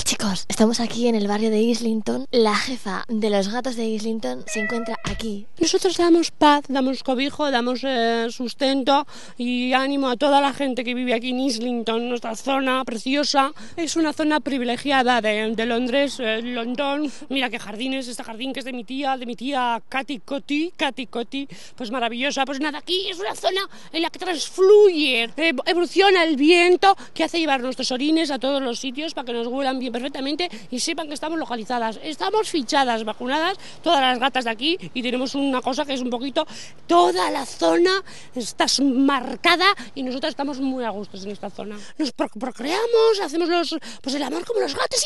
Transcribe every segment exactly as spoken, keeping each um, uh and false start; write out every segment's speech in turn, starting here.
Chicos, estamos aquí en el barrio de Islington. La jefa de los gatos de Islington se encuentra aquí. Nosotros damos paz, damos cobijo, damos eh, sustento y ánimo a toda la gente que vive aquí en Islington, nuestra zona preciosa. Es una zona privilegiada de, de Londres, eh, London. Mira qué jardines, este jardín que es de mi tía, de mi tía Katy Coti, Katy Coti, pues maravillosa. Pues nada, aquí es una zona en la que transfluye, eh, evoluciona el viento que hace llevar nuestros orines a todos los sitios para que nos huelan bien perfectamente y sepan que estamos localizadas. Estamos fichadas, vacunadas, todas las gatas de aquí, y tenemos una cosa que es un poquito, toda la zona está marcada y nosotros estamos muy a gusto en esta zona. Nos pro procreamos, hacemos los, pues el amor como los gatos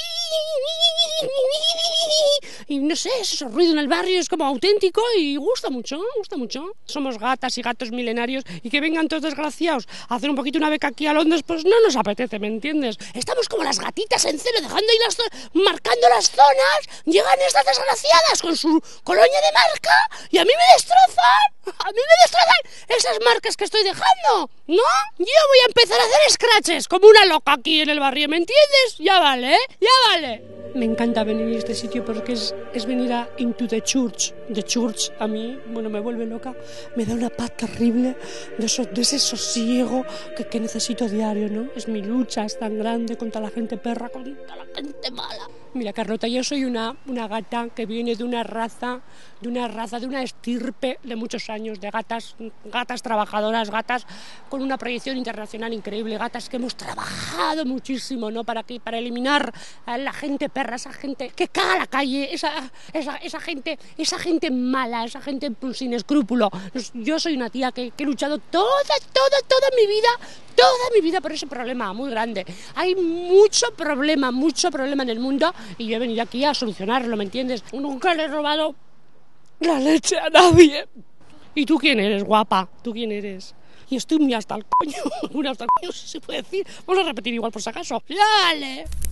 y, y no sé, ese ruido en el barrio es como auténtico y gusta mucho, gusta mucho. Somos gatas y gatos milenarios y que vengan todos desgraciados a hacer un poquito una beca aquí a Londres, pues no nos apetece, ¿me entiendes? Estamos como las gatitas en celo, dejando ahí las marcando las zonas. Llegan estas desgraciadas con su colonia de marca y a mí me destrozan, a mí me destrozan esas marcas que estoy dejando, ¿no? Yo voy a empezar a hacer scratches como una loca aquí en el barrio, ¿me entiendes? Ya vale, ¿eh? Ya vale. Me encanta venir a este sitio porque es, es venir a Into the Church. The Church a mí, bueno, me vuelve loca, me da una paz terrible de, eso, de ese sosiego que, que necesito diario, ¿no? Es mi lucha, es tan grande contra la gente perra, contra la gente mala. Mira, Carlota, yo soy una, una gata que viene de una raza, de una raza, de una estirpe de muchos años, de gatas, gatas trabajadoras, gatas con una proyección internacional increíble, gatas que hemos trabajado muchísimo, ¿no? Para que, para eliminar a la gente perra, esa gente que caga la calle, esa, esa, esa gente, esa gente mala, esa gente pues, sin escrúpulo. Yo soy una tía que, que he luchado toda, toda, toda mi vida, toda mi vida por ese problema muy grande. Hay mucho problema, mucho problema en el mundo y yo he venido aquí a solucionarlo, ¿me entiendes? Nunca le he robado la leche a nadie. ¿Y tú quién eres, guapa? ¿Tú quién eres? Y estoy muy hasta el coño, muy hasta el coño, si se puede decir. Vamos a repetir igual por si acaso. ¡Dale!